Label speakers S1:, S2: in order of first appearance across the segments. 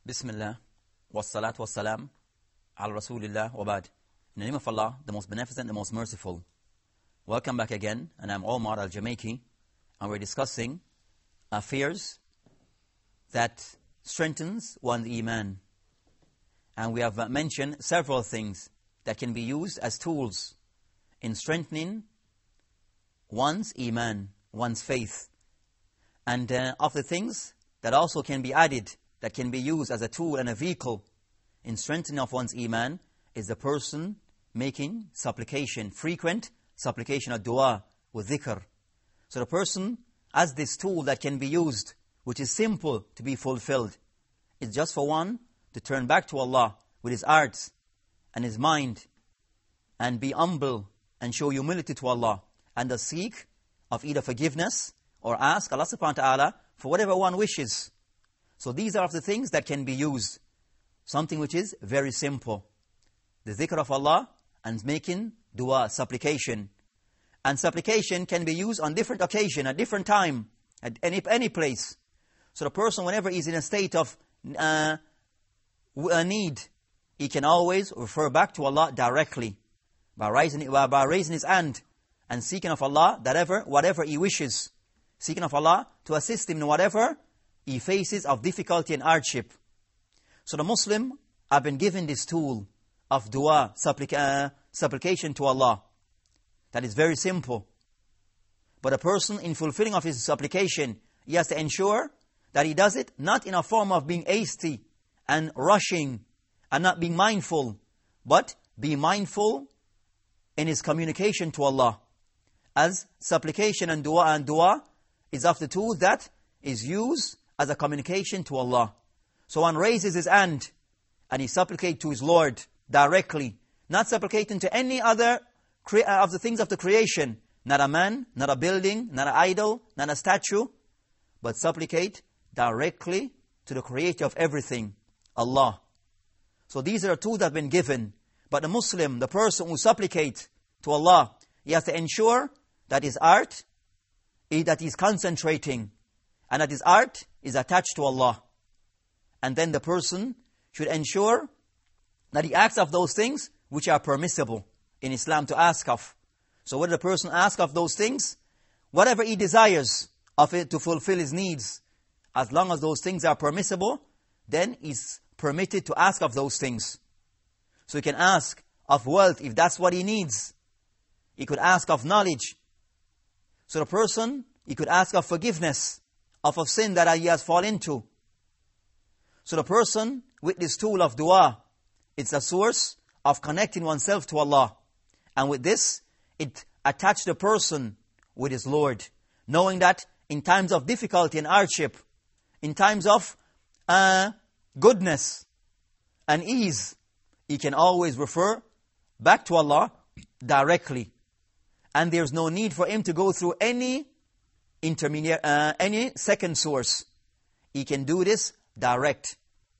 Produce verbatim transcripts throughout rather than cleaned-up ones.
S1: Bismillah, wassalat wassalam, al Rasulillah, wa ba'd. In the name of Allah, the most beneficent, the most merciful. Welcome back again, and I'm Omar Jamaykee, and we're discussing affairs that strengthens one's Iman. And we have mentioned several things that can be used as tools in strengthening one's Iman, one's faith. And uh, of the things that also can be added, that can be used as a tool and a vehicle in strengthening of one's Iman, is the person making supplication, frequent supplication of dua with dhikr. So the person has this tool that can be used, which is simple to be fulfilled. It's just for one to turn back to Allah with his heart and his mind and be humble and show humility to Allah and to seek of either forgiveness or ask Allah subhanahu wa ta'ala for whatever one wishes. So these are the things that can be used. Something which is very simple. The dhikr of Allah and making dua, supplication. And supplication can be used on different occasion, at different time, at any, any place. So the person, whenever he's in a state of uh, a need, he can always refer back to Allah directly by raising, by raising his hand and seeking of Allah whatever, whatever he wishes. Seeking of Allah to assist him in whatever he faces of difficulty and hardship. So the Muslim have been given this tool of dua, supplica uh, supplication to Allah. That is very simple. But a person, in fulfilling of his supplication, he has to ensure that he does it not in a form of being hasty and rushing and not being mindful, but be mindful in his communication to Allah. As supplication and dua and dua is of the tool that is used as a communication to Allah. So one raises his hand and he supplicates to his Lord directly, not supplicating to any other of the things of the creation, not a man, not a building, not an idol, not a statue, but supplicate directly to the creator of everything, Allah. So these are the tools that have been given. But the Muslim, the person who supplicates to Allah, he has to ensure that his heart, that he's concentrating, and that his heart is attached to Allah. And then the person should ensure that he asks of those things which are permissible in Islam to ask of. So whether the person asks of those things, whatever he desires of it to fulfill his needs, as long as those things are permissible, then he's permitted to ask of those things. So he can ask of wealth if that's what he needs. He could ask of knowledge. So the person, he could ask of forgiveness of a sin that he has fallen into. So the person with this tool of dua, it's a source of connecting oneself to Allah. And with this, it attaches the person with his Lord, knowing that in times of difficulty and hardship, in times of uh, goodness and ease, he can always refer back to Allah directly. And there's no need for him to go through any intermediate, uh, any second source. He can do this direct,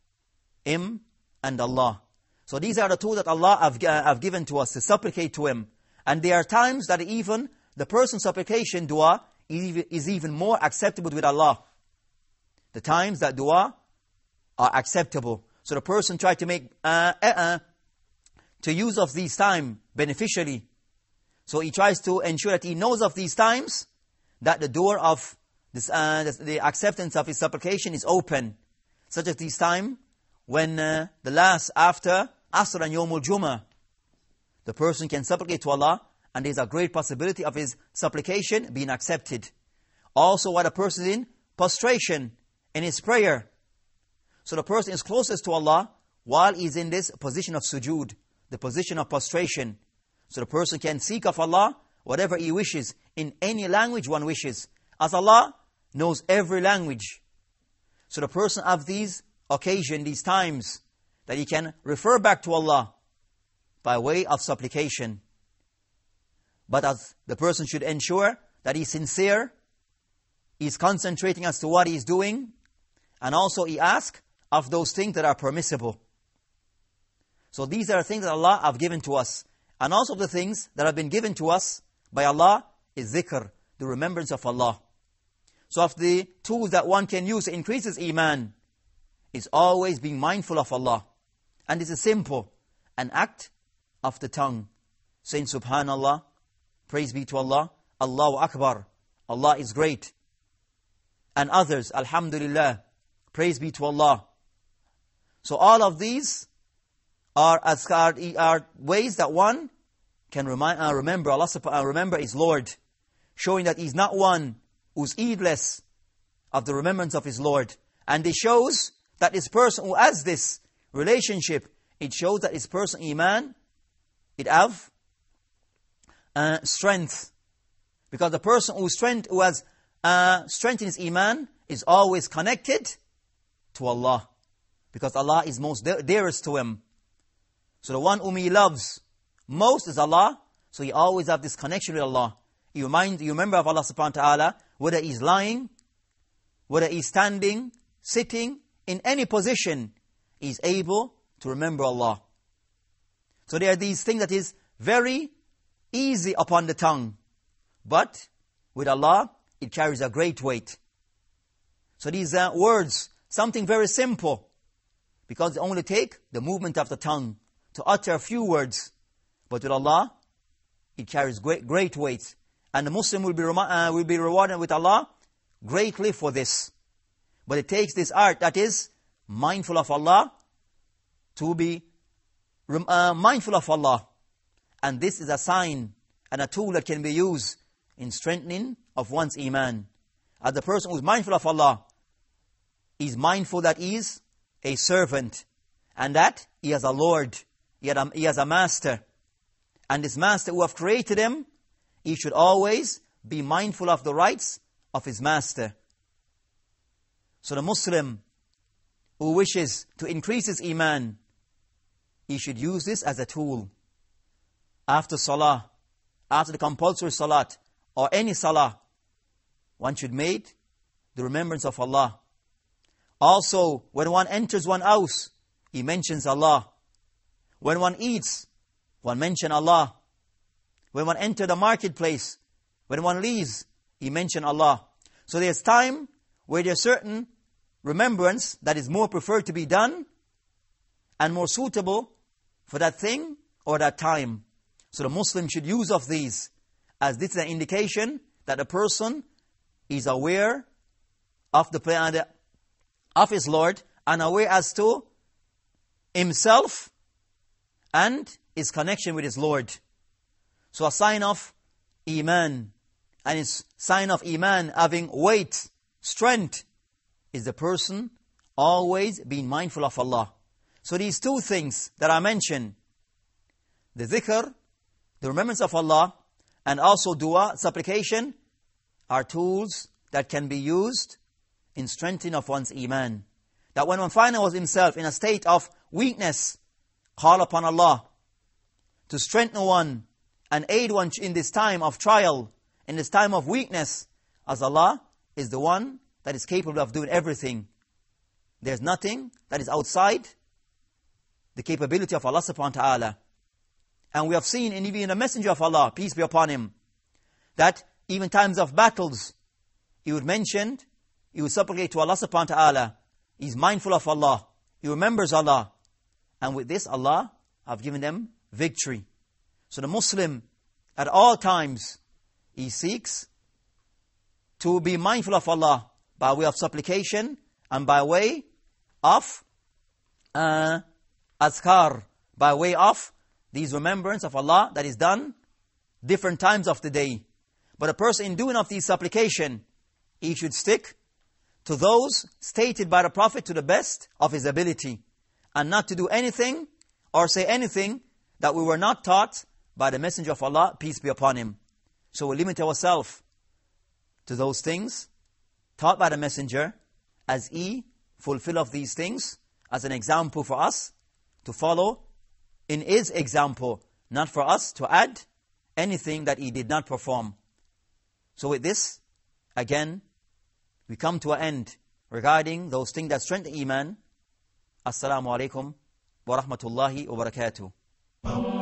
S1: him and Allah. So these are the tools that Allah have, uh, have given to us to supplicate to Him. And there are times that even the person's supplication, dua, is even more acceptable with Allah. The times that dua are acceptable. So the person tries to make, uh, uh, uh, to use of these time beneficially. So he tries to ensure that he knows of these times, that the door of this, uh, the acceptance of his supplication is open. Such as this time when uh, the last after Asr and Yawmul Jummah, the person can supplicate to Allah and there is a great possibility of his supplication being accepted. Also while the person is in prostration in his prayer. So the person is closest to Allah while he is in this position of sujood, the position of prostration. So the person can seek of Allah whatever he wishes in any language one wishes, as Allah knows every language. So the person have these occasion, these times, that he can refer back to Allah by way of supplication. But as the person should ensure that he's sincere, he's concentrating as to what he's doing, and also he asks of those things that are permissible. So these are things that Allah have given to us. And also the things that have been given to us by Allah is dhikr, the remembrance of Allah. So of the tools that one can use to increase his Iman is always being mindful of Allah. And this is simple, an act of the tongue, saying Subhanallah, praise be to Allah, Allahu Akbar, Allah is great. And others, Alhamdulillah, praise be to Allah. So all of these are, are, are ways that one can remind, uh, remember Allah, uh, remember His Lord, showing that He's not one who's heedless of the remembrance of His Lord. And it shows that this person who has this relationship, it shows that this person, Iman, it have uh, strength. Because the person who, strength, who has uh, strength in his Iman is always connected to Allah. Because Allah is most de- dearest to him. So the one whom he loves most is Allah. So he always have this connection with Allah. You remind, you remember of Allah subhanahu wa ta'ala, whether he's lying, whether he's standing, sitting, in any position, he's able to remember Allah. So there are these things that is very easy upon the tongue. But with Allah, it carries a great weight. So these uh, words, something very simple, because they only take the movement of the tongue to utter a few words. But with Allah, it carries great, great weight. And the Muslim will be, uh, will be rewarded with Allah greatly for this. But it takes this art that is mindful of Allah to be uh, mindful of Allah. And this is a sign and a tool that can be used in strengthening of one's Iman. As the person who is mindful of Allah is mindful that he is a servant and that he has a Lord, he has a, he has a master. And this master who have created him, he should always be mindful of the rights of his master. So the Muslim who wishes to increase his Iman, he should use this as a tool. After Salah, after the compulsory Salat, or any Salah, one should make the remembrance of Allah. Also, when one enters one house, he mentions Allah. When one eats, one mentions Allah. When one enters the marketplace, when one leaves, he mentions Allah. So there's time where there's certain remembrance that is more preferred to be done and more suitable for that thing or that time. So the Muslim should use of these, as this is an indication that the person is aware of the of his Lord and aware as to himself and his connection with his Lord. So a sign of Iman, and its sign of Iman having weight, strength, is the person always being mindful of Allah. So these two things that I mentioned, the dhikr, the remembrance of Allah, and also dua, supplication, are tools that can be used in strengthening of one's Iman. That when one finds himself in a state of weakness, call upon Allah to strengthen one and aid one in this time of trial, in this time of weakness, as Allah is the one that is capable of doing everything. There's nothing that is outside the capability of Allah subhanahu wa ta'ala. And we have seen, in even the Messenger of Allah, peace be upon him, that even times of battles, he would mention, he would supplicate to Allah subhanahu wa ta'ala. He's mindful of Allah. He remembers Allah. And with this, Allah have given them victory. So the Muslim, at all times, he seeks to be mindful of Allah by way of supplication and by way of uh, azkar, by way of these remembrance of Allah that is done different times of the day. But a person in doing of these supplication, he should stick to those stated by the Prophet to the best of his ability, and not to do anything or say anything that we were not taught by the Messenger of Allah, peace be upon him. So we limit ourselves to those things taught by the Messenger, as he fulfill of these things as an example for us to follow in his example, not for us to add anything that he did not perform. So with this, again, we come to an end regarding those things that strengthen Iman. Assalamu alaikum wa rahmatullahi wa barakatuh.